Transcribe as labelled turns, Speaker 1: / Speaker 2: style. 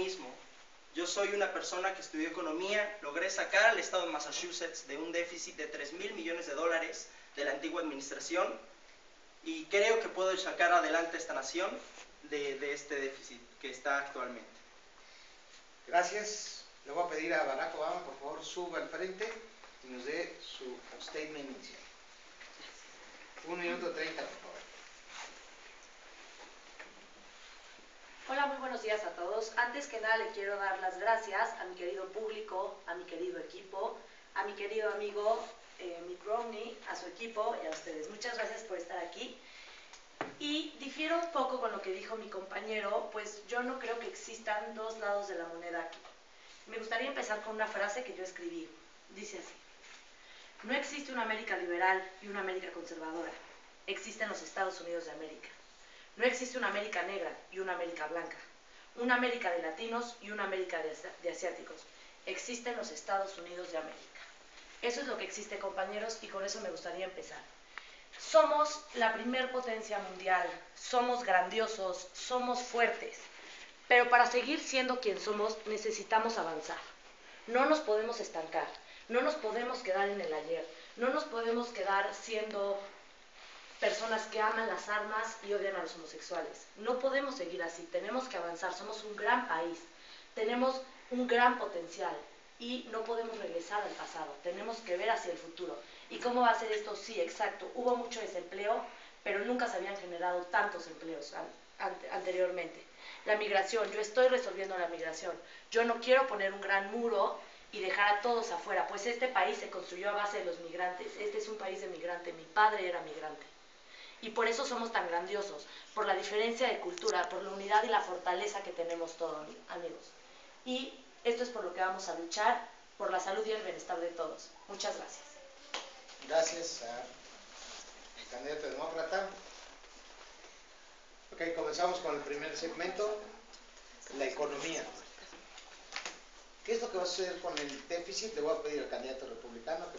Speaker 1: mismo. Yo soy una persona que estudió economía, logré sacar al estado de Massachusetts de un déficit de $3,000 millones de la antigua administración y creo que puedo sacar adelante esta nación de este déficit que está actualmente.
Speaker 2: Gracias. Le voy a pedir a Barack Obama, por favor, suba al frente y nos dé su statement inicial. 1 minuto 30, por favor.
Speaker 3: Hola, muy buenos días a todos. Antes que nada le quiero dar las gracias a mi querido público, a mi querido equipo, a mi querido amigo Mitt Romney, a su equipo y a ustedes. Muchas gracias por estar aquí. Y difiero un poco con lo que dijo mi compañero, pues yo no creo que existan dos lados de la moneda aquí. Me gustaría empezar con una frase que yo escribí. Dice así: no existe una América liberal y una América conservadora. Existen los Estados Unidos de América. No existe una América negra y una América blanca, una América de latinos y una América de asiáticos. Existen los Estados Unidos de América. Eso es lo que existe, compañeros, y con eso me gustaría empezar. Somos la primer potencia mundial, somos grandiosos, somos fuertes, pero para seguir siendo quien somos necesitamos avanzar. No nos podemos estancar, no nos podemos quedar en el ayer, no nos podemos quedar siendo personas que aman las armas y odian a los homosexuales. No podemos seguir así, tenemos que avanzar, somos un gran país, tenemos un gran potencial y no podemos regresar al pasado, tenemos que ver hacia el futuro. ¿Y cómo va a ser esto? Sí, exacto, hubo mucho desempleo, pero nunca se habían generado tantos empleos anteriormente. La migración, yo estoy resolviendo la migración, yo no quiero poner un gran muro y dejar a todos afuera, pues este país se construyó a base de los migrantes, este es un país de migrante, mi padre era migrante. Y por eso somos tan grandiosos, por la diferencia de cultura, por la unidad y la fortaleza que tenemos todos, amigos. Y esto es por lo que vamos a luchar, por la salud y el bienestar de todos. Muchas gracias.
Speaker 2: Gracias al candidato demócrata. Ok, comenzamos con el primer segmento, la economía. ¿Qué es lo que va a suceder con el déficit? Le voy a pedir al candidato republicano que